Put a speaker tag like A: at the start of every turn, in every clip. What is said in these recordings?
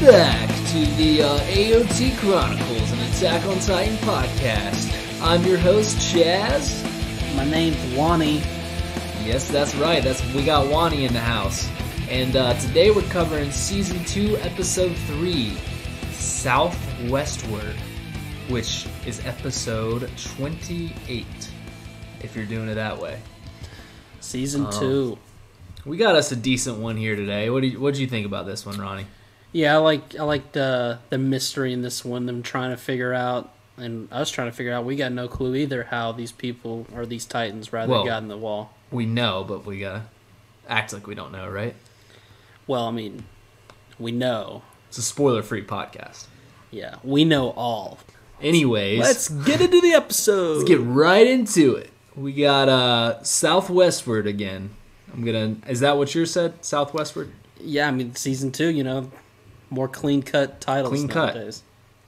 A: back to the AOT Chronicles, an Attack on Titan podcast. I'm your host, Chaz.
B: My name's Wani.
A: Yes, that's right. We got Wani in the house. And today we're covering Season 2, Episode 3, Southwestward, which is Episode 28, if you're doing it that way.
B: Season 2.
A: We got us a decent one here today. What did you think about this one, Ronnie?
B: Yeah, I like the mystery in this one. Them trying to figure out, and us trying to figure out. We got no clue either how these people or these Titans got in the wall.
A: We know, but we gotta act like we don't know, right?
B: Well, I mean, we know.
A: It's a spoiler-free podcast.
B: Yeah, we know all.
A: Anyways,
B: let's get into the episode.
A: Let's get right into it. We got Southwestward again. Is that what yours said? Southwestward?
B: Yeah, I mean, Season 2, more clean-cut titles nowadays.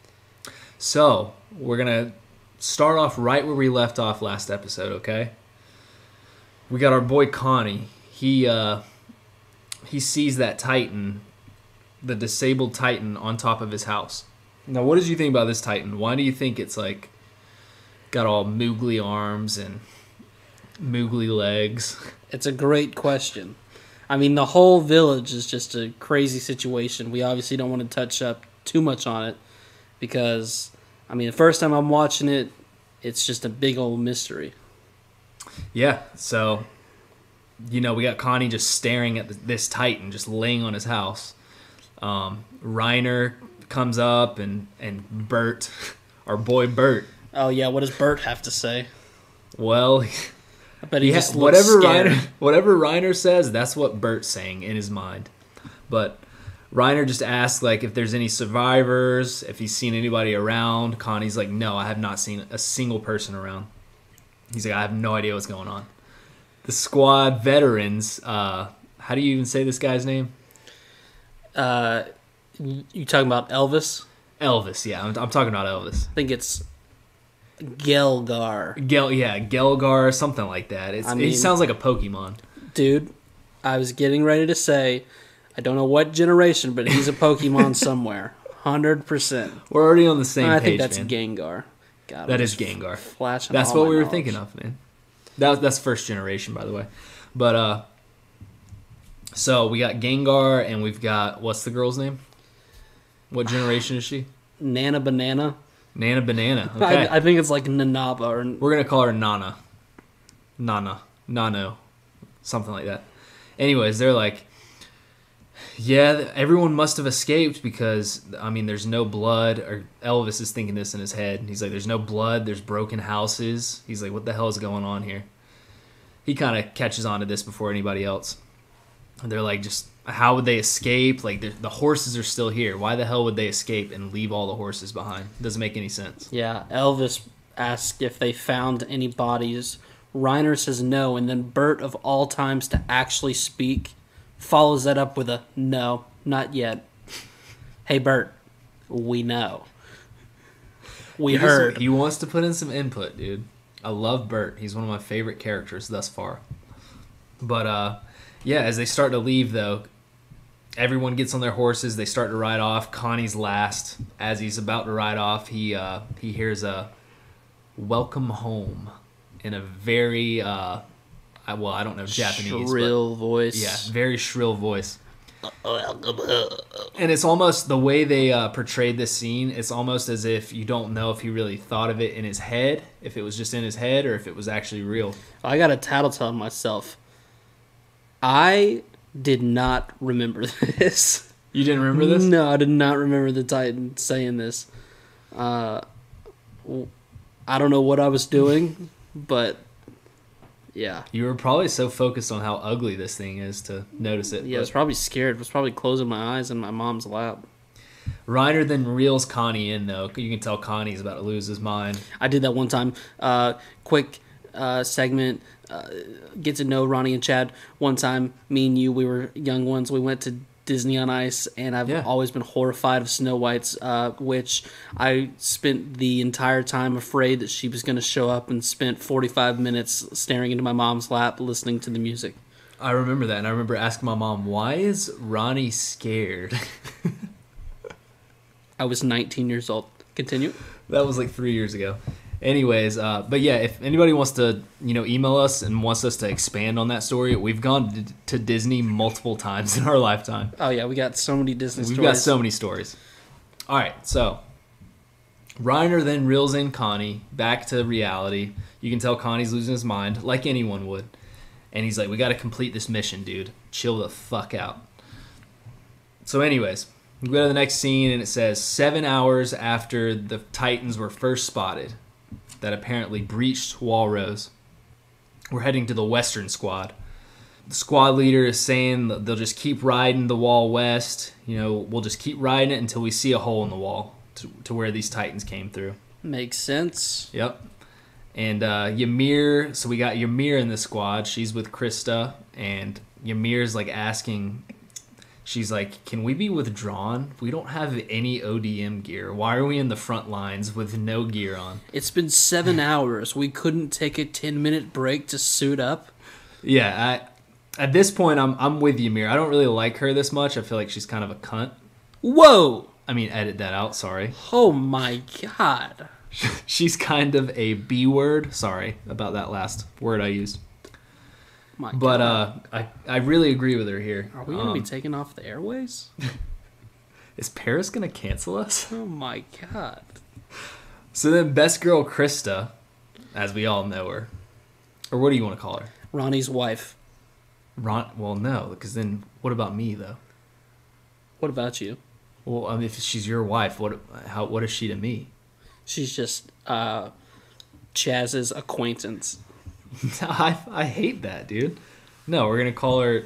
A: So, we're going to start off right where we left off last episode, okay? We got our boy Connie. He sees that Titan, the disabled Titan, on top of his house. Now, what did you think about this Titan? Why do you think it's got all moogly arms and moogly legs?
B: It's a great question. I mean, the whole village is just a crazy situation. We obviously don't want to touch up too much on it because, I mean, the first time I'm watching it, it's just a big old mystery.
A: Yeah, so, we got Connie just staring at this Titan, just laying on his house. Reiner comes up and Bert, our boy Bert.
B: Oh, yeah, what does Bert have to say?
A: Well,
B: but he just looks scared.
A: Whatever Reiner says, that's what Bert's saying in his mind. But Reiner just asks if there's any survivors, if he's seen anybody around. Connie's like, no, I have not seen a single person around. He's like, I have no idea what's going on. The squad veterans, how do you even say this guy's name?
B: You talking about Elvis?
A: Elvis, yeah, I'm talking about Elvis.
B: I think it's Gelgar.
A: Gelgar, something like that. He sounds like a Pokemon.
B: Dude, I was getting ready to say, I don't know what generation, but he's a Pokemon somewhere. 100%.
A: We're already on the same page,
B: I think that's
A: man.
B: Gengar. God,
A: that is Gengar.
B: Flashing
A: that's
B: all
A: what we were
B: knowledge.
A: thinking of, man. That's first generation, by the way. But, so we got Gengar, and we've got, what's the girl's name? What generation is she?
B: Nana Banana.
A: Nana Banana. Okay.
B: I think it's like Nanaba.
A: We're going to call her Nana. Nano. Something like that. Anyways, they're like, yeah, everyone must have escaped because, I mean, there's no blood. Or Elvis is thinking this in his head. He's like, there's no blood. There's broken houses. He's like, what the hell is going on here? He kind of catches on to this before anybody else. And they're like, just how would they escape? The horses are still here. Why the hell would they escape and leave all the horses behind? Doesn't make any sense.
B: Yeah, Elvis asked if they found any bodies. Reiner says no, and then Bert, of all times to actually speak, follows that up with a no, not yet. Hey, Bert, we know. We heard.
A: He wants to put in some input, dude. I love Bert. He's one of my favorite characters thus far. But, yeah, as they start to leave, though, everyone gets on their horses. They start to ride off. Connie's last. As he's about to ride off, he hears a welcome home in a very, I don't know Japanese.
B: Shrill voice.
A: Yeah, very shrill voice. And it's almost the way they portrayed this scene, it's almost as if you don't know if he really thought of it in his head, if it was just in his head, or if it was actually real.
B: I got to tattletale myself. I did not remember this.
A: You didn't remember this?
B: No, I did not remember the Titan saying this. I don't know what I was doing, but yeah.
A: You were probably so focused on how ugly this thing is to notice it.
B: Yeah, I was probably scared. I was probably closing my eyes in my mom's lap.
A: Reiner then reels Connie in, though. You can tell Connie's about to lose his mind.
B: I did that one time. Quick segment. Get to know Ronnie and Chad. One time, me and you, we were young ones. We went to Disney on Ice, and I've always been horrified of Snow White's witch. I spent the entire time afraid that she was going to show up and spent 45 minutes staring into my mom's lap listening to the music.
A: I remember that, and I remember asking my mom, why is Ronnie scared?
B: I was 19 years old. Continue.
A: That was like 3 years ago. Anyways, but yeah, if anybody wants to, email us and wants us to expand on that story, we've gone to Disney multiple times in our lifetime.
B: Oh yeah, we got so many Disney stories.
A: We've got so many stories. All right, so Reiner then reels in Connie back to reality. You can tell Connie's losing his mind, like anyone would. And he's like, we got to complete this mission, dude. Chill the fuck out. So anyways, we go to the next scene, and it says 7 hours after the Titans were first spotted that apparently breached Walrose, we're heading to the Western Squad. The squad leader is saying that they'll just keep riding the wall west. We'll just keep riding it until we see a hole in the wall to where these Titans came through.
B: Makes sense.
A: Yep. And Ymir, so we got Ymir in the squad. She's with Krista, and Ymir's like asking, she's like, can we be withdrawn? We don't have any ODM gear. Why are we in the front lines with no gear on?
B: It's been 7 hours. We couldn't take a 10-minute break to suit up?
A: Yeah, at this point, I'm with Ymir. I don't really like her this much. I feel like she's kind of a cunt.
B: Whoa!
A: I mean, edit that out, sorry.
B: Oh my god.
A: She's kind of a B word. Sorry about that last word I used.
B: My
A: but
B: God.
A: I really agree with her here.
B: Are we going to be taken off the airways?
A: Is Paris going to cancel us?
B: Oh my god.
A: So then best girl Krista, as we all know her, or what do you want to call her?
B: Ronnie's wife.
A: Well, no, because then what about me, though?
B: What about you?
A: Well, I mean, if she's your wife, what is she to me?
B: She's just Chaz's acquaintance.
A: I hate that, dude. No, we're going to call her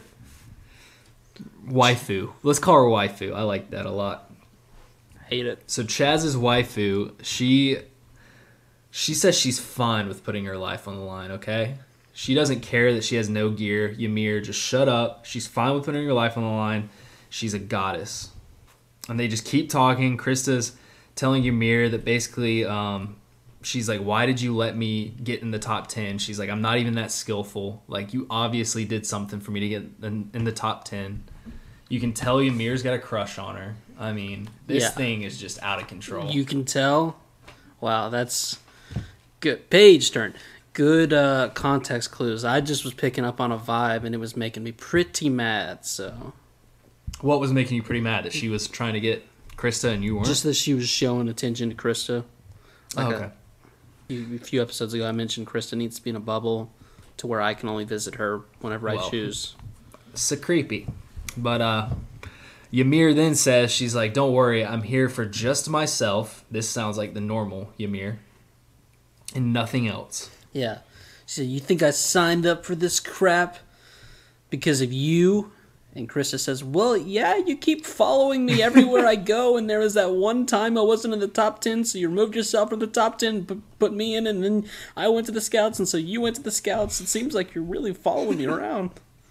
A: waifu. Let's call her waifu. I like that a lot.
B: Hate it.
A: So Chaz's waifu, she says she's fine with putting her life on the line, okay? She doesn't care that she has no gear. Ymir, just shut up. She's fine with putting her life on the line. She's a goddess. And they just keep talking. Krista's telling Ymir that basically she's like, why did you let me get in the top 10? She's like, I'm not even that skillful. Like, you obviously did something for me to get in the top 10. You can tell Ymir's got a crush on her. I mean, this thing is just out of control.
B: You can tell? Wow, that's good. Page turn. Good context clues. I just was picking up on a vibe, and it was making me pretty mad, so...
A: What was making you pretty mad? That she was trying to get Krista and you weren't?
B: Just that she was showing attention to Krista. Like
A: okay.
B: A few episodes ago, I mentioned Krista needs to be in a bubble to where I can only visit her whenever I choose.
A: So creepy. But Ymir then says, she's like, don't worry, I'm here for just myself. This sounds like the normal Ymir. And nothing else.
B: Yeah. She said, you think I signed up for this crap because of you? And Krista says, well, yeah, you keep following me everywhere I go, and there was that one time I wasn't in the top 10, so you removed yourself from the top 10, put me in, and then I went to the Scouts, and so you went to the Scouts. It seems like you're really following me around.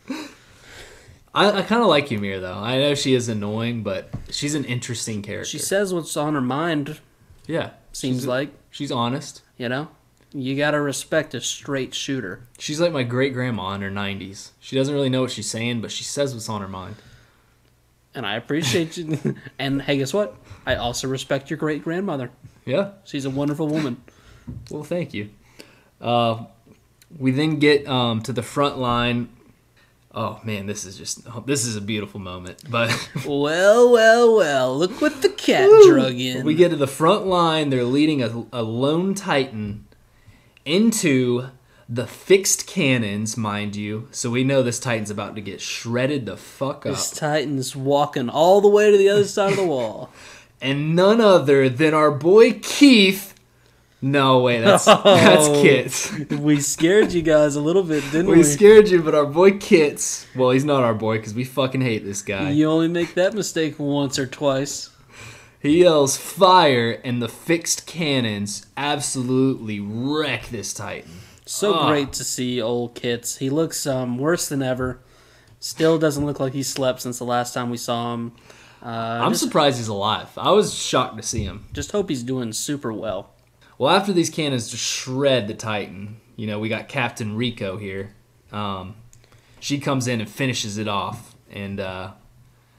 A: I kind of like Ymir, though. I know she is annoying, but she's an interesting character.
B: She says what's on her mind.
A: Yeah.
B: Seems like.
A: She's honest.
B: You know? You gotta respect a straight shooter.
A: She's like my great-grandma in her 90s. She doesn't really know what she's saying, but she says what's on her mind.
B: And I appreciate you. And hey, guess what? I also respect your great-grandmother.
A: Yeah.
B: She's a wonderful woman.
A: Well, thank you. We then get to the front line. Oh, man, this is a beautiful moment. But
B: Well, look what the cat drug in.
A: We get to the front line. They're leading a lone Titan into the fixed cannons, mind you. So we know this Titan's about to get shredded the fuck up.
B: This Titan's walking all the way to the other side of the wall.
A: And none other than our boy Keith. No, wait, that's Kits.
B: We scared you guys a little bit, didn't we?
A: We scared you, but our boy Kits, well, he's not our boy because we fucking hate this guy.
B: You only make that mistake once or twice.
A: He yells fire, and the fixed cannons absolutely wreck this Titan.
B: So great to see old Kits. He looks worse than ever. Still doesn't look like he slept since the last time we saw him.
A: I'm surprised he's alive. I was shocked to see him.
B: Just hope he's doing super well.
A: Well, after these cannons just shred the Titan, we got Captain Rico here. She comes in and finishes it off. And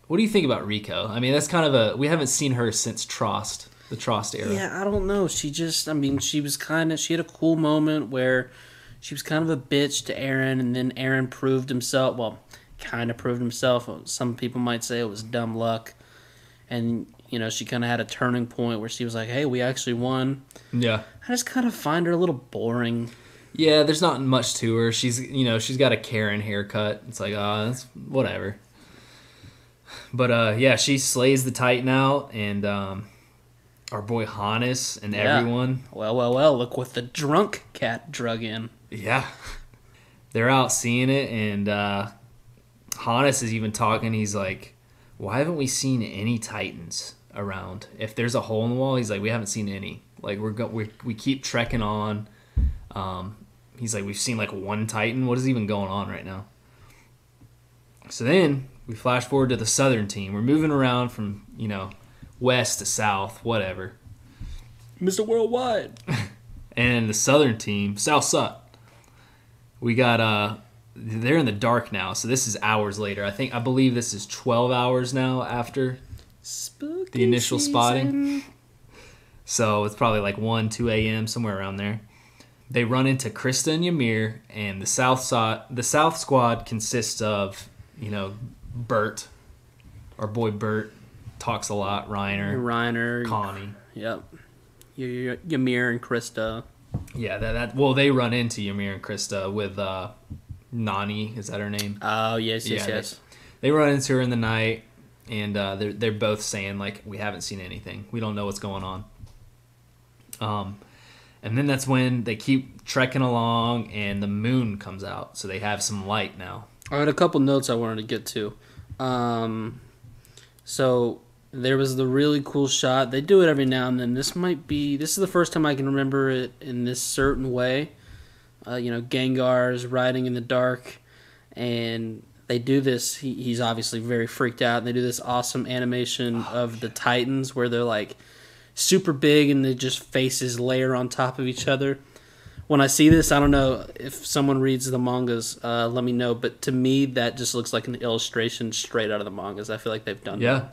A: What do you think about Rico? I mean, that's kind of we haven't seen her since the Trost era.
B: Yeah, I don't know. She had a cool moment where she was kind of a bitch to Aaron, and then Aaron proved himself. Well, kind of proved himself. Some people might say it was dumb luck. And, she kind of had a turning point where she was like, hey, we actually won.
A: Yeah.
B: I just kind of find her a little boring.
A: Yeah, there's not much to her. She's got a Karen haircut. It's like, that's whatever. But, she slays the Titan out, and our boy Hannes and everyone.
B: Well, look what the drunk cat drug in.
A: Yeah. They're out seeing it, and Hannes is even talking. He's like, why haven't we seen any Titans around? If there's a hole in the wall, he's like, we haven't seen any. Like, we keep trekking on. He's like, we've seen like one Titan. What is even going on right now? So then we flash forward to the Southern team. We're moving around from, west to south, whatever.
B: Mr. Worldwide.
A: And the Southern team, South Sut. We got, they're in the dark now, so this is hours later. I believe this is 12 hours now after
B: Spooky
A: the initial
B: season.
A: spotting. So it's probably like 1, 2 a.m., somewhere around there. They run into Krista and Ymir, and the South squad consists of, Bert, our boy Bert, talks a lot, Reiner, Connie.
B: Yep. Ymir and Krista.
A: Yeah, well, they run into Ymir and Krista with Nani, is that her name?
B: Oh, yes.
A: They run into her in the night, and they're both saying, like, we haven't seen anything. We don't know what's going on. And then that's when they keep trekking along, and the moon comes out, so they have some light now.
B: I had a couple notes I wanted to get to. So there was the really cool shot. They do it every now and then. This is the first time I can remember it in this certain way. Gengar's riding in the dark, and they do this. He's obviously very freaked out, and they do this awesome animation of the Titans where they're like super big and they just faces layer on top of each other. When I see this, I don't know if someone reads the mangas, let me know, but to me that just looks like an illustration straight out of the mangas. I feel like they've done that.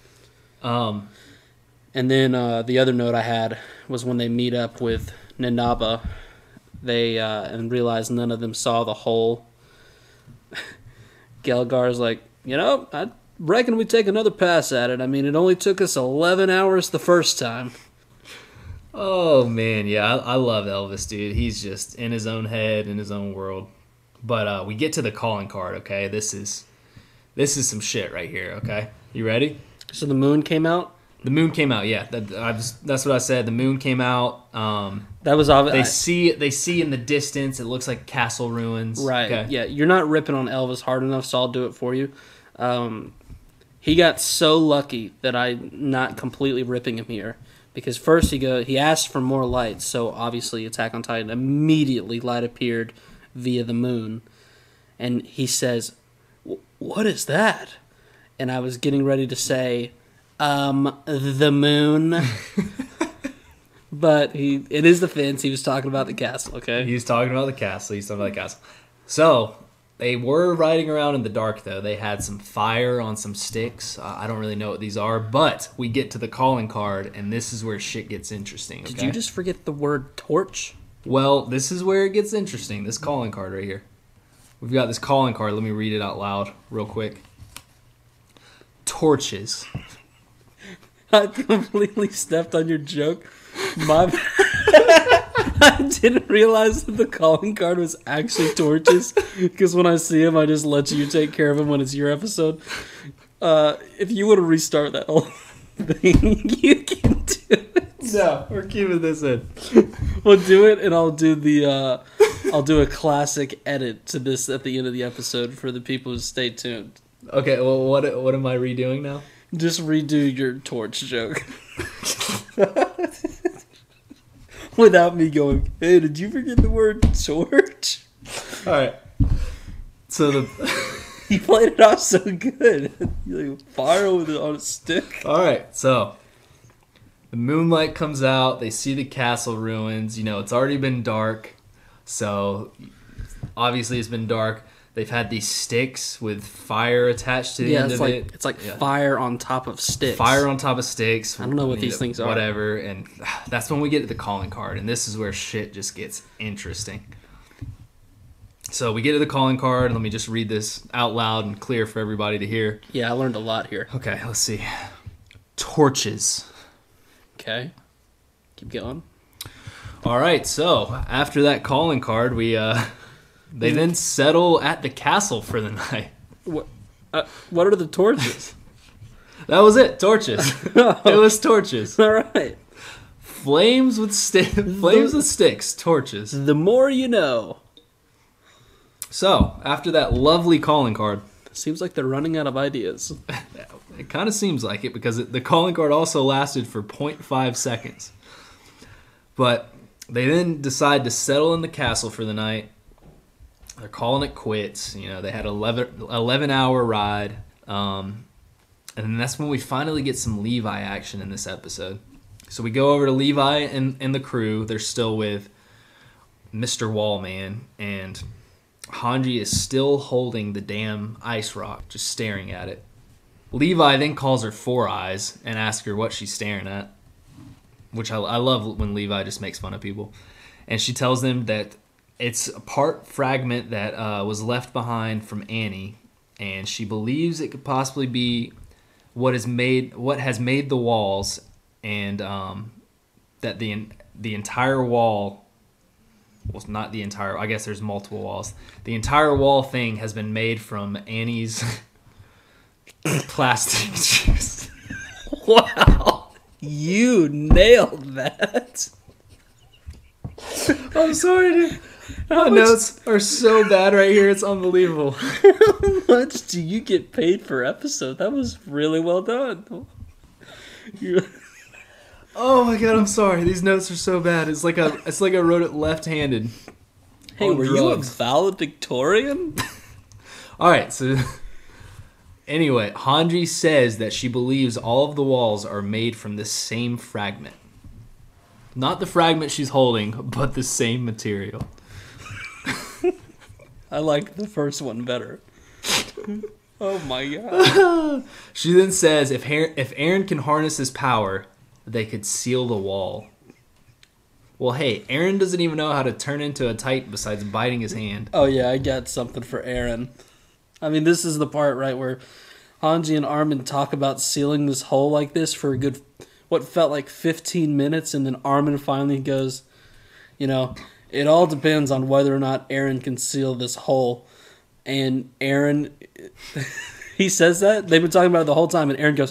B: And then the other note I had was when they meet up with Ninaba, they and realize none of them saw the hole. Gelgar's like, I reckon we take another pass at it. I mean, it only took us 11 hours the first time.
A: Oh, man, yeah, I love Elvis, dude. He's just in his own head, in his own world. But we get to the calling card, okay? This is some shit right here, okay? You ready?
B: So the moon came out?
A: The moon came out, yeah. That's what I said. The moon came out.
B: That was obvious.
A: They see in the distance. It looks like castle ruins.
B: Right.
A: Okay.
B: Yeah, you're not ripping on Elvis hard enough, so I'll do it for you. He got so lucky that I'm not completely ripping him here. Because first he asked for more light, so obviously Attack on Titan immediately light appeared via the moon. And he says, "What is that?" And I was getting ready to say, the moon. But it is the fence. He was talking about the castle, okay?
A: He was talking about the castle. So, they were riding around in the dark, though. They had some fire on some sticks. I don't really know what these are, but we get to the calling card, and this is where shit gets interesting, okay?
B: Did you just forget the word torch?
A: Well, this is where it gets interesting, this calling card right here. We've got this calling card. Let me read it out loud real quick. Torches.
B: I completely stepped on your joke. I didn't realize that the calling card was actually torches, because when I see him, I just let you take care of him when it's your episode. If you want to restart that whole thing, you can do it.
A: No, we're keeping this in.
B: We'll do it, and I'll do a classic edit to this at the end of the episode for the people who stay tuned.
A: Okay, well, what am I redoing now?
B: Just redo your torch joke. Without me going, hey, did you forget the word torch?
A: Alright. So
B: you played it off so good. You like fire with it on a stick.
A: Alright, so the moonlight comes out, they see the castle ruins, it's already been dark. So obviously it's been dark. They've had these sticks with fire attached to the end of it.
B: It's like fire on top of sticks.
A: Fire on top of sticks.
B: I don't know what these things are.
A: Whatever. And that's when we get to the calling card. And this is where shit just gets interesting. So we get to the calling card. Let me just read this out loud and clear for everybody to hear.
B: Yeah, I learned a lot here.
A: Okay, let's see. Torches.
B: Okay. Keep going.
A: All right, so after that calling card, they then settle at the castle for the night.
B: What are the torches?
A: That was it, torches. It was torches.
B: All right.
A: Flames with sticks, torches.
B: The more you know.
A: So, after that lovely calling card.
B: Seems like they're running out of ideas.
A: It kind of seems like it because the calling card also lasted for 0.5 seconds. But they then decide to settle in the castle for the night. They're calling it quits. You know, they had 11-hour ride. And then that's when we finally get some Levi action in this episode. So we go over to Levi and the crew. They're still with Mr. Wallman. And Hanji is still holding the damn ice rock, just staring at it. Levi then calls her Four Eyes and asks her what she's staring at. Which I love when Levi just makes fun of people. And she tells them that it's a part fragment that was left behind from Annie. And she believes it could possibly be what has made the walls. And that the entire wall... Well, not the entire... I guess there's multiple walls. The entire wall thing has been made from Annie's plastic juice.
B: Wow. You nailed that.
A: I'm sorry, dude. My notes are so bad right here. It's unbelievable.
B: How much do you get paid per episode? That was really well done.
A: Oh my god, I'm sorry. These notes are so bad. It's like I wrote it left-handed.
B: Hey, were you a valedictorian?
A: All right, so anyway, Hanji says that she believes all of the walls are made from the same fragment. Not the fragment she's holding, but the same material.
B: I like the first one better. Oh my god.
A: She then says if Aaron can harness his power, they could seal the wall. Well, hey, Aaron doesn't even know how to turn into a Titan besides biting his hand.
B: Oh yeah, I got something for Aaron. I mean, this is the part, right, where Hanji and Armin talk about sealing this hole like this for a good, what felt like 15 minutes, and then Armin finally goes, you know, it all depends on whether or not Aaron can seal this hole. And Aaron, he says that. They've been talking about it the whole time, and Aaron goes,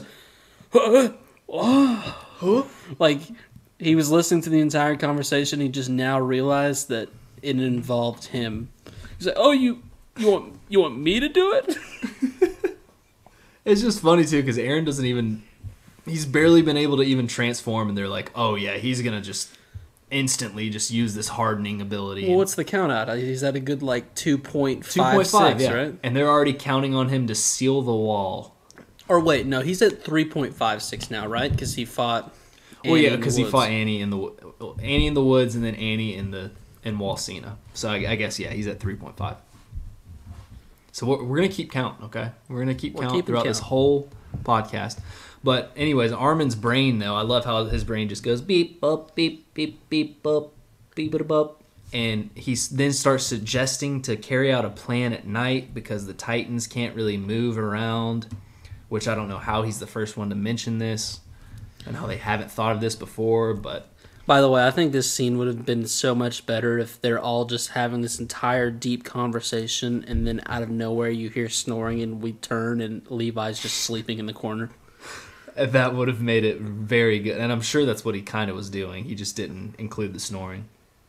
B: huh? Like, he was listening to the entire conversation. He just now realized that it involved him. He's like, oh, you want me to do it?
A: It's just funny, too, because Aaron doesn't even... He's barely been able to even transform, and they're like, oh, yeah, he's going to just instantly just use this hardening ability.
B: Well, what's the count out? He's at a good, like, 2.56,
A: yeah.
B: right?
A: And they're already counting on him to seal the wall.
B: Or wait, no, he's at 3.56 now, right? Because he fought...
A: Well, yeah, because he fought Annie in the woods and then Annie in Walsina. So I guess, yeah, he's at 3.5. So we're going to keep count, okay? We're going to keep count throughout this whole podcast. But anyways, Armin's brain, though, I love how his brain just goes beep, up, beep, beep, beep, up, beep, it up. And he then starts suggesting to carry out a plan at night because the Titans can't really move around, which I don't know how he's the first one to mention this. And how they haven't thought of this before, but...
B: By the way, I think this scene would have been so much better if they're all just having this entire deep conversation, and then out of nowhere you hear snoring, and we turn, and Levi's just sleeping in the corner.
A: That would have made it very good. And I'm sure that's what he kind of was doing. He just didn't include the snoring.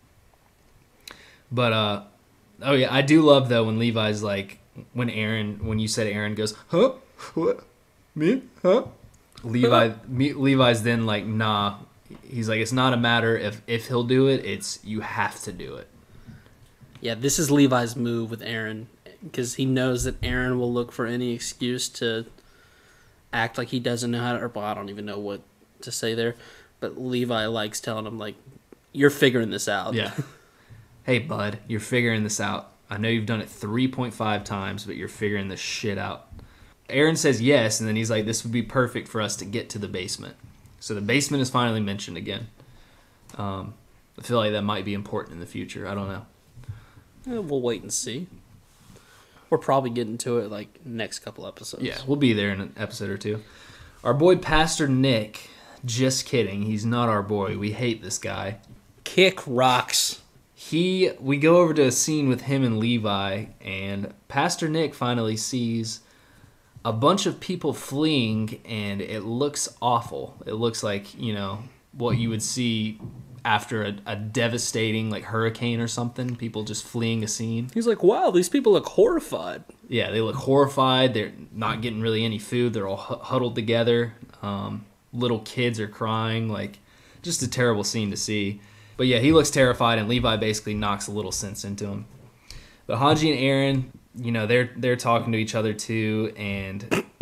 A: But, oh yeah, I do love, though, when Levi's like... When you said Aaron goes, huh? What? Me? Huh? Levi's then like, nah. He's like, it's not a matter if he'll do it, it's you have to do it.
B: Yeah, this is Levi's move with Aaron, because he knows that Aaron will look for any excuse to act like he doesn't know how to, or well, I don't even know what to say there, but Levi likes telling him, like, you're figuring this out.
A: Yeah. Hey, bud, you're figuring this out. I know you've done it 3.5 times, but you're figuring this shit out. Aaron says yes, and then he's like, this would be perfect for us to get to the basement. So the basement is finally mentioned again. I feel like that might be important in the future. I don't know.
B: We'll wait and see. We're probably getting to it like next couple episodes.
A: Yeah, we'll be there in an episode or two. Our boy Pastor Nick, just kidding. He's not our boy. We hate this guy.
B: Kick rocks.
A: We go over to a scene with him and Levi, and Pastor Nick finally sees a bunch of people fleeing, and it looks awful. It looks like, you know, what you would see after a devastating like hurricane or something. People just fleeing a scene.
B: He's like, wow, these people look horrified.
A: Yeah, they look horrified. They're not getting really any food. They're all huddled together. Little kids are crying. Like, just a terrible scene to see. But yeah, he looks terrified, and Levi basically knocks a little sense into him. But Hanji and Aaron, you know, they're talking to each other too, and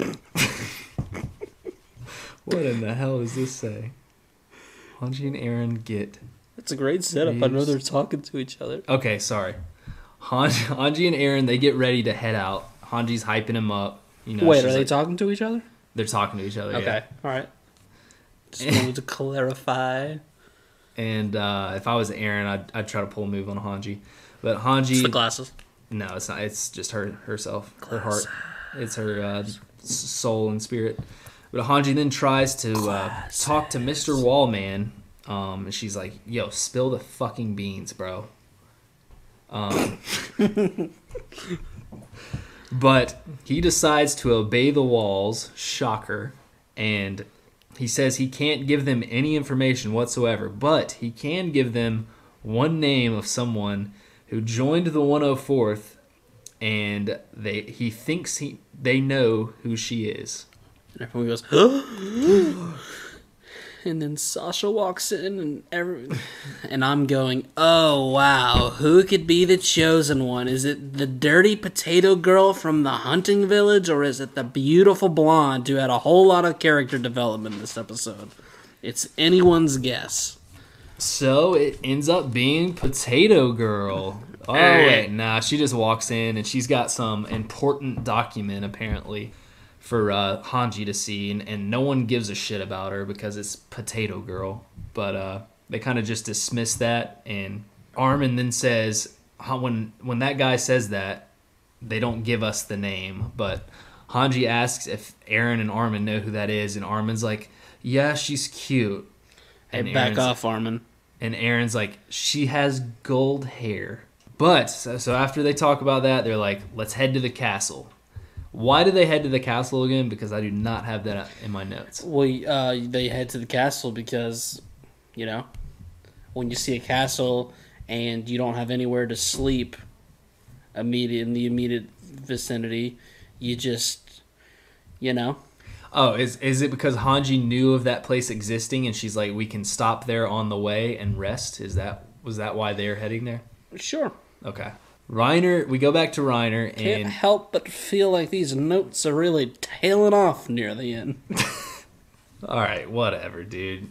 A: what in the hell does this say? Hanji and Aaron get...
B: That's a great setup. I know they're talking to each other.
A: Okay, sorry. Hanji and Aaron, they get ready to head out. Hanji's hyping him up. You know,
B: wait, are they talking to each other?
A: They're talking to each other,
B: okay, all right. Just wanted to clarify.
A: And if I was Aaron, I'd try to pull a move on Hanji. But Hanji...
B: It's the glasses.
A: No, it's not. It's just herself. Her heart. It's her soul and spirit. But Hanji then tries to talk to Mr. Wallman. And she's like, yo, spill the fucking beans, bro. But he decides to obey the walls. Shocker. And he says he can't give them any information whatsoever. But he can give them one name of someone who joined the 104th. And he thinks they know who she is.
B: And everyone goes, and then Sasha walks in, and I'm going, oh, wow, who could be the chosen one? Is it the dirty potato girl from the hunting village, or is it the beautiful blonde who had a whole lot of character development in this episode? It's anyone's guess.
A: So it ends up being Potato Girl. Oh, wait, nah, she just walks in, and she's got some important document, apparently, for Hanji to see, and no one gives a shit about her because it's Potato Girl. But they kind of just dismiss that, and Armin then says, when that guy says that, they don't give us the name, but Hanji asks if Aaron and Armin know who that is, and Armin's like, yeah, she's cute.
B: And hey, back off, Armin.
A: And Aaron's like, she has gold hair. But, so after they talk about that, they're like, let's head to the castle. Why do they head to the castle again? Because I do not have that in my notes.
B: Well, they head to the castle because, you know, when you see a castle and you don't have anywhere to sleep in the immediate vicinity, you just, you know.
A: Oh, is it because Hanji knew of that place existing and she's like, we can stop there on the way and rest? Was that why they're heading there?
B: Sure.
A: Okay. Reiner, we go back to Reiner and...
B: Can't help but feel like these notes are really tailing off near the end.
A: Alright, whatever, dude.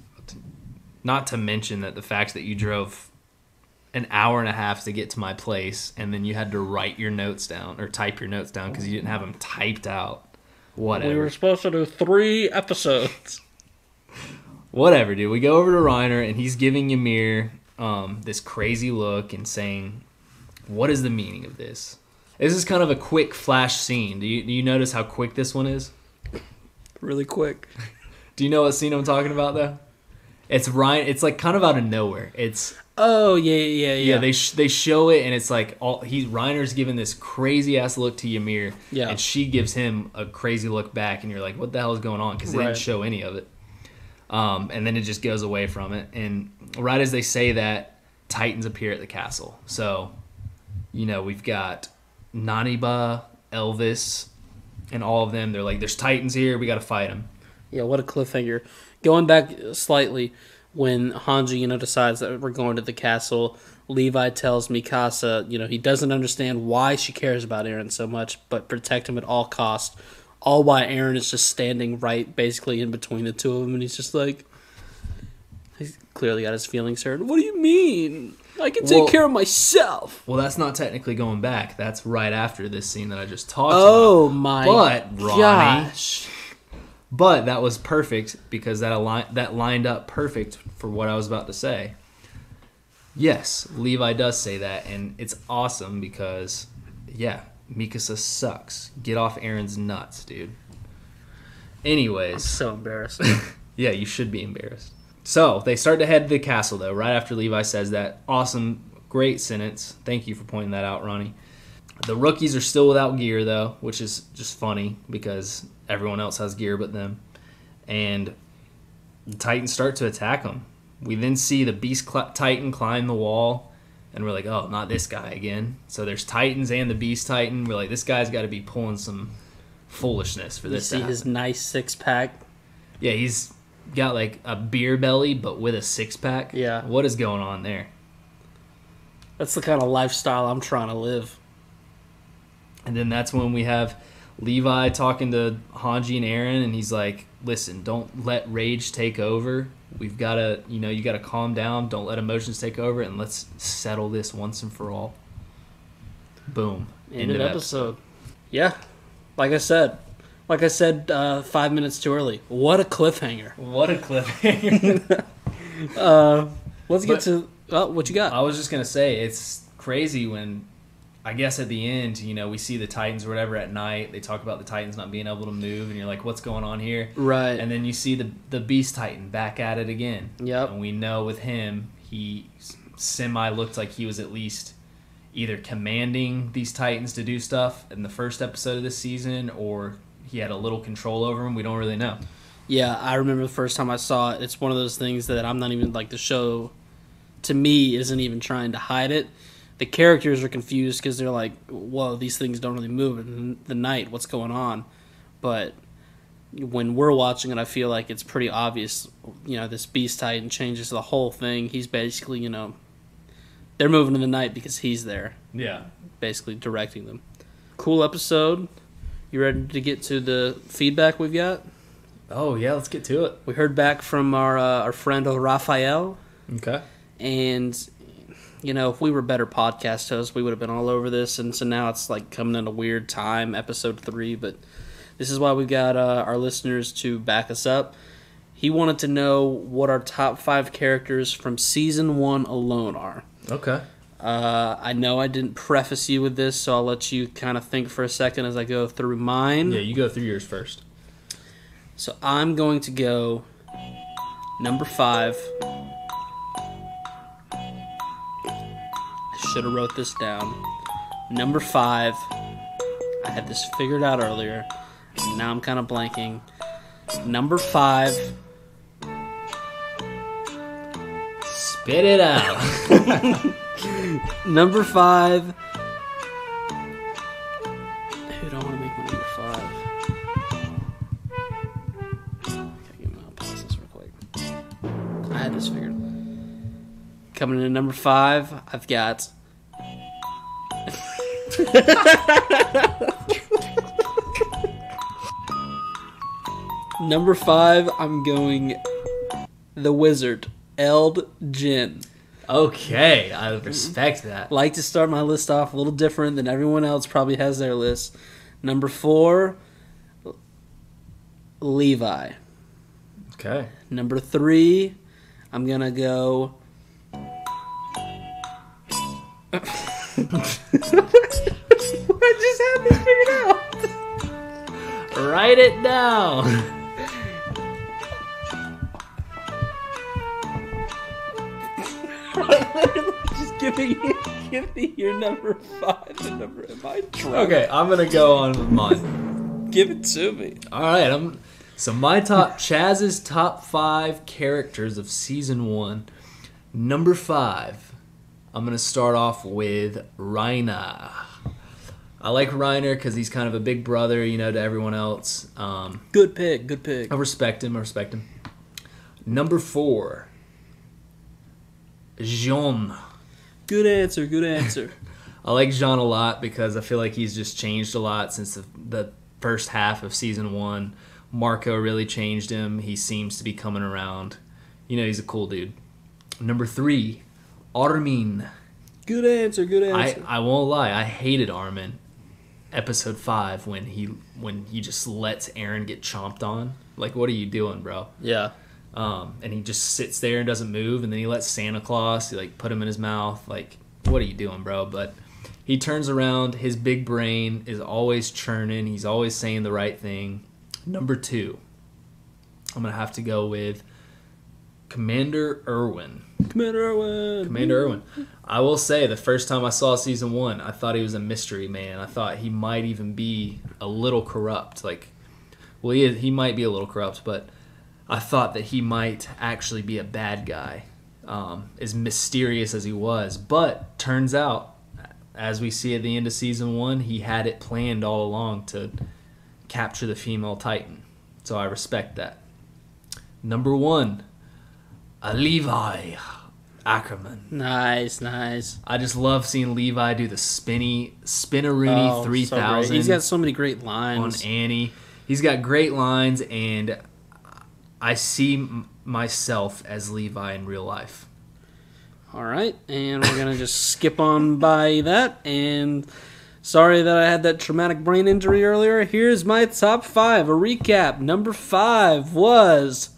A: Not to mention that the fact that you drove an hour and a half to get to my place and then you had to write your notes down or type your notes down because you didn't have them typed out. Whatever.
B: We were supposed to do 3 episodes.
A: Whatever, dude. We go over to Reiner and he's giving Ymir this crazy look and saying... What is the meaning of this? This is kind of a quick flash scene. Do you notice how quick this one is?
B: Really quick.
A: Do you know what scene I'm talking about, though? It's Ryan. It's like kind of out of nowhere. It's yeah. They show it, and it's like Reiner's giving this crazy ass look to Ymir, and she gives him a crazy look back, and you're like, what the hell is going on? Because they didn't show any of it. And then it just goes away from it, and right as they say that, Titans appear at the castle. So. You know, we've got Naniba, Elvis, and all of them. They're like, there's Titans here. We got to fight them.
B: Yeah, what a cliffhanger. Going back slightly, when Hanji, decides that we're going to the castle, Levi tells Mikasa, he doesn't understand why she cares about Eren so much, but protect him at all costs. All while Eren is just standing right, basically, in between the two of them, and he's just like, he's clearly got his feelings hurt. What do you mean? I can take care of myself.
A: Well, that's not technically going back. That's right after this scene that I just talked about.
B: Oh my
A: gosh. But that was perfect because that lined up perfect for what I was about to say. Yes, Levi does say that, and it's awesome because, yeah, Mikasa sucks. Get off Aaron's nuts, dude. Anyways.
B: I'm so embarrassed.
A: Yeah, you should be embarrassed. So, they start to head to the castle, though, right after Levi says that. Awesome, great sentence. Thank you for pointing that out, Ronnie. The rookies are still without gear, though, which is just funny because everyone else has gear but them. And the Titans start to attack them. We then see the Beast Titan climb the wall, and we're like, oh, not this guy again. So there's Titans and the Beast Titan. We're like, this guy's got to be pulling some foolishness for this to happen.
B: You see his nice six-pack?
A: Yeah, he's got like a beer belly, but with a six-pack.
B: Yeah.
A: What is going on there?
B: That's the kind of lifestyle I'm trying to live.
A: And then that's when we have Levi talking to Hanji and Eren, and he's like, listen, don't let rage take over. We've got to, you got to calm down. Don't let emotions take over, and let's settle this once and for all. Boom.
B: End of episode. Yeah. Like I said 5 minutes too early. What a cliffhanger. Let's get to what you got.
A: I was just going to say, it's crazy when, I guess at the end, we see the Titans or whatever at night. They talk about the Titans not being able to move, and you're like, what's going on here?
B: Right.
A: And then you see the Beast Titan back at it again.
B: Yep.
A: And we know with him, he looked like he was at least either commanding these Titans to do stuff in the first episode of this season, or he had a little control over them. We don't really know.
B: Yeah, I remember the first time I saw it. It's one of those things that I'm not even, like, the show, to me, isn't even trying to hide it. The characters are confused because they're like, whoa, these things don't really move in the night. What's going on? But when we're watching it, I feel like it's pretty obvious. This Beast Titan changes the whole thing. He's basically, they're moving in the night because he's there.
A: Yeah.
B: Basically directing them. Cool episode. You ready to get to the feedback we've got?
A: Oh, yeah, let's get to it.
B: We heard back from our friend Raphael.
A: Okay.
B: And if we were better podcast hosts, we would have been all over this. And so now it's like coming in a weird time, episode 3. But this is why we've got our listeners to back us up. He wanted to know what our top 5 characters from season 1 alone are.
A: Okay.
B: I know I didn't preface you with this, so I'll let you kind of think for a second as I go through mine.
A: Yeah, you go through yours first.
B: So I'm going to go number 5. Should have wrote this down. Number 5. I had this figured out earlier. And now I'm kind of blanking. Number 5.
A: Spit it out.
B: Number 5. Who do I want to make my number 5? Okay, I'll pause this real quick. I had this figured. Coming in at number 5, I've got... Number 5, I'm going the wizard, Eld Jin.
A: Okay, I respect that.
B: Like to start my list off a little different than everyone else probably has their list. Number 4, Levi.
A: Okay.
B: Number 3, I'm going to go... I just had this figured out.
A: Write it down.
B: Just give me your number 5 and number. Am I drunk?
A: Okay, I'm gonna go on with mine.
B: Give it to me.
A: All right, so my Chaz's top 5 characters of season 1. Number 5, I'm gonna start off with Reiner. I like Reiner because he's kind of a big brother, to everyone else.
B: Good pick.
A: I respect him. Number 4, Jean.
B: Good answer.
A: I like Jean a lot because I feel like he's just changed a lot since the first half of season 1. Marco really changed him. He seems to be coming around. He's a cool dude. Number 3, Armin.
B: Good answer. Good answer.
A: I won't lie. I hated Armin. Episode 5 when he just lets Aaron get chomped on. Like, what are you doing, bro?
B: Yeah.
A: And he just sits there and doesn't move, and then he lets Santa Claus put him in his mouth. Like, what are you doing, bro? But he turns around. His big brain is always churning. He's always saying the right thing. Number 2, I'm gonna have to go with Commander Irwin.
B: Commander Irwin.
A: I will say, the first time I saw season 1, I thought he was a mystery man. I thought he might even be a little corrupt. He might be a little corrupt, but I thought that he might actually be a bad guy, as mysterious as he was. But turns out, as we see at the end of season 1, he had it planned all along to capture the female Titan. So I respect that. Number 1, Levi Ackerman.
B: Nice.
A: I just love seeing Levi do the Spinneroonie 3000.
B: So he's got so many great lines.
A: On Annie. He's got great lines, and I see myself as Levi in real life.
B: All right, and we're going to just skip on by that. And sorry that I had that traumatic brain injury earlier. Here's my top 5. A recap. Number 5 was...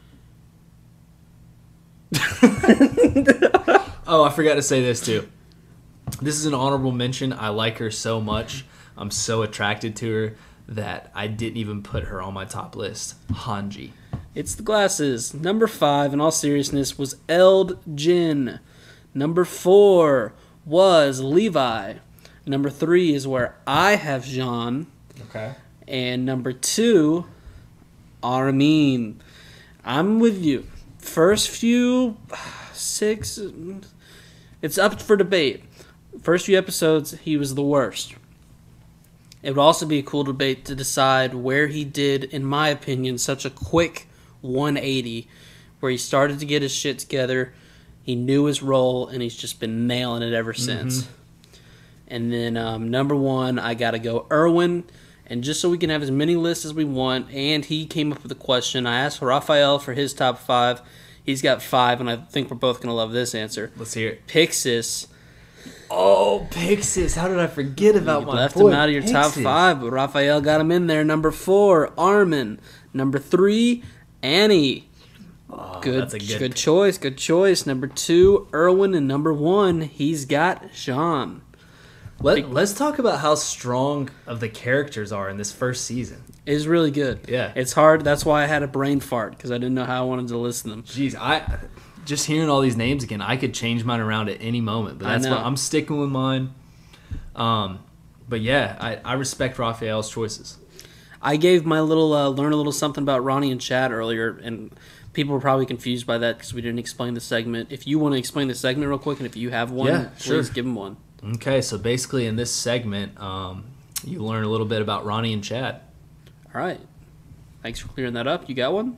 A: Oh, I forgot to say this too. This is an honorable mention. I like her so much. I'm so attracted to her that I didn't even put her on my top list. Hanji.
B: It's the glasses. Number 5, in all seriousness, was Eld Jin. Number 4 was Levi. Number 3 is where I have Jean.
A: Okay.
B: And number 2, Armin. I'm with you. First few 6, it's up for debate. First few episodes, he was the worst. It would also be a cool debate to decide where he did, in my opinion, such a quick 180, where he started to get his shit together, he knew his role, and he's just been nailing it ever since. And then number 1, I gotta go Irwin. And just so we can have as many lists as we want, and he came up with a question. I asked Raphael for his top 5. He's got 5, and I think we're both going to love this answer.
A: Let's hear it.
B: Pixis.
A: Oh, Pixis. How did I forget about
B: you
A: my
B: left
A: boy,
B: him out of your
A: Pixis.
B: top 5, but Raphael got him in there. Number 4, Armin. Number 3, Annie.
A: Oh,
B: good,
A: that's a
B: good choice. Good choice. Number 2, Irwin, and number 1, he's got Jean.
A: Let's talk about how strong of the characters are in this first season.
B: It's really good.
A: Yeah.
B: It's hard. That's why I had a brain fart, because I didn't know how I wanted to list them.
A: Jeez, I just hearing all these names again, I could change mine around at any moment, but that's what I'm sticking with mine. But yeah, I respect Raphael's choices.
B: I gave my little learn a little something about Ronnie and Chad earlier, and people were probably confused by that because we didn't explain the segment. If you want to explain the segment real quick, and if you have one, please give them one.
A: Okay, so basically in this segment, you learn a little bit about Ronnie and Chad.
B: All right. Thanks for clearing that up. You got one?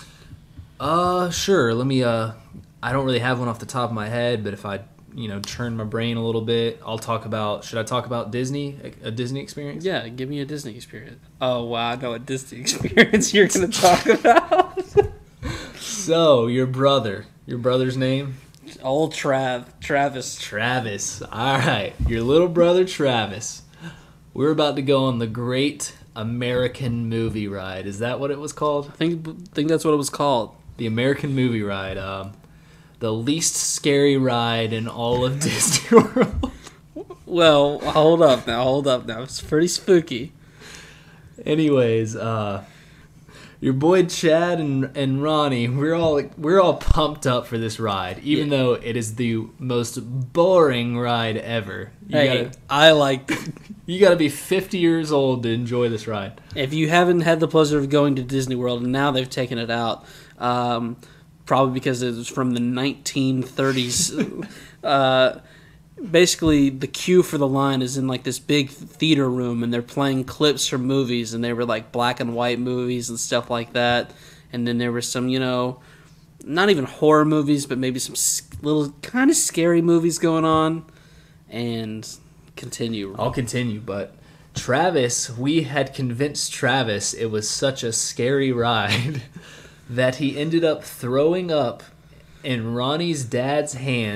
A: Sure. Let me, I don't really have one off the top of my head, but if I, turn my brain a little bit, should I talk about Disney, a Disney experience?
B: Yeah, give me a Disney experience. Oh, wow, I know a Disney experience you're going to talk about.
A: So, your brother's name?
B: Old Travis.
A: Travis. All right. Your little brother, Travis. We're about to go on the Great American Movie Ride. Is that what it was called?
B: I think that's what it was called.
A: The American Movie Ride. The least scary ride in all of Disney World.
B: Well, hold up now. It's pretty spooky.
A: Anyways, your boy Chad and Ronnie, we're all pumped up for this ride, even though it is the most boring ride ever.
B: I like it.
A: You got to be 50 years old to enjoy this ride.
B: If you haven't had the pleasure of going to Disney World, and now they've taken it out, probably because it was from the 1930s. Basically, the queue for the line is in like this big theater room, and they're playing clips from movies, and they were like black and white movies and stuff like that. And then there were some, not even horror movies, but maybe some little kind of scary movies going on. And continue.
A: I'll continue, but Travis, we had convinced Travis it was such a scary ride that he ended up throwing up in Ronnie's dad's hands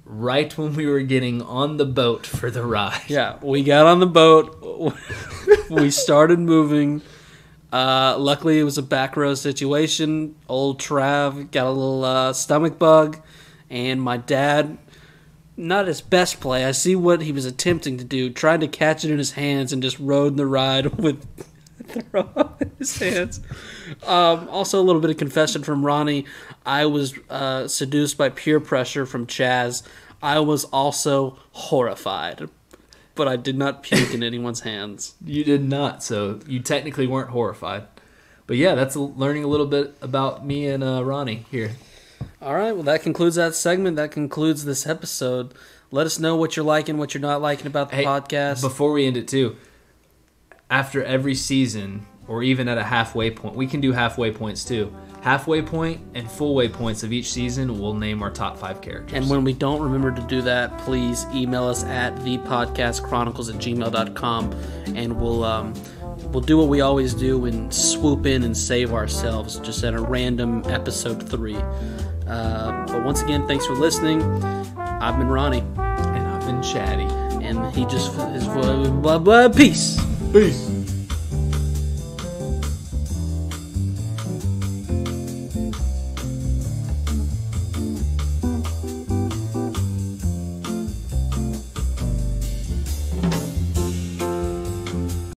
A: right when we were getting on the boat for the ride.
B: Yeah, we got on the boat. We started moving. Luckily, it was a back row situation. Old Trav got a little stomach bug, and my dad, not his best play. I see what he was attempting to do, tried to catch it in his hands and just rode the ride with the rope in his hands. Also, a little bit of confession from Ronnie. I was seduced by peer pressure from Chaz. I was also horrified, but I did not puke in anyone's hands.
A: You did not, so you technically weren't horrified. But yeah, that's learning a little bit about me and Ronnie here.
B: All right, well, that concludes that segment. That concludes this episode. Let us know what you're liking, what you're not liking about the podcast.
A: Before we end it, too, after every season, or even at a halfway point, we can do halfway points, too. Halfway point and full way points of each season, we'll name our top 5 characters.
B: And when we don't remember to do that, please email us at thepodcastchronicles@gmail.com, and we'll do what we always do and swoop in and save ourselves just at a random episode 3. But once again, thanks for listening. I've been Ronnie.
A: And I've been Chatty.
B: And he just is blah blah. Peace.
A: Peace.